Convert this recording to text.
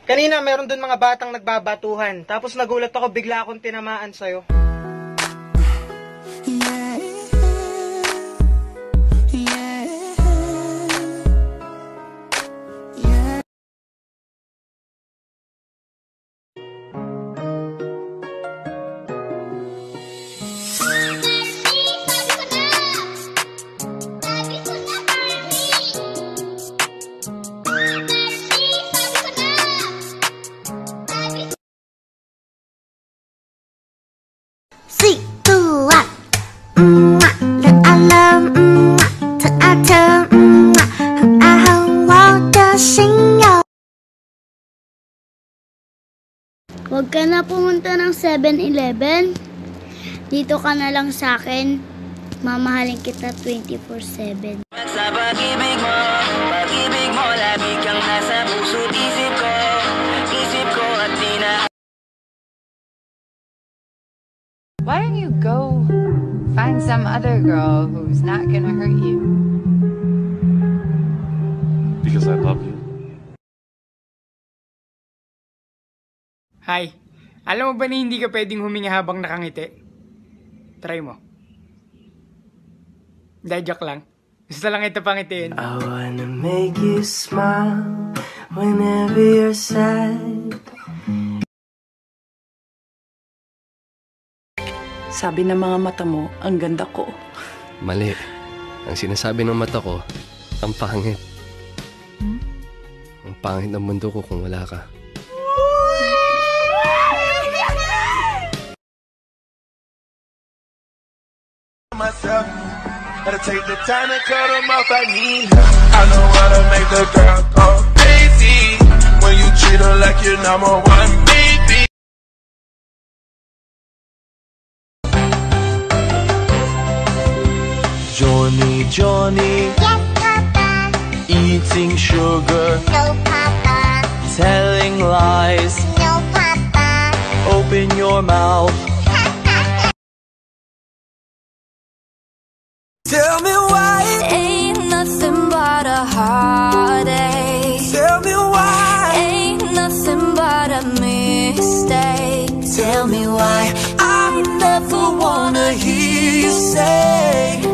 Kanina meron dun mga batang nagbabatuhan. Tapos nagulat ako, bigla akong tinamaan sa'yo. Huwag ka na pumunta ng 7-Eleven. Dito ka na lang sa akin. Mamahalin kita 24/7. Sa pag-ibig mo, lagi kang nasa puso't isip ko at di na. Why don't you go find some other girl who's not gonna hurt you? Because I love you. Hi, alam mo ba na hindi ka pwedeng huminga habang nakangiti? Try mo. Dahil joke lang. Gusto lang ito pangitiin. I wanna make you smile whenever you're sad. Sabi ng mga mata mo, ang ganda ko. Mali. Ang sinasabi ng mata ko, ang pangit. Ang pangit ng mundo ko kung wala ka. Myself, gotta take the time to cut them off. I need help. I know how to make the girl go crazy when you treat her like your number one baby. Johnny, Yes, Papa. eating sugar, No, Papa. telling lies. No, Papa. Open your mouth. Tell me why. Ain't nothing but a heartache. Tell me why. Ain't nothing but a mistake. Tell me why I never wanna hear you say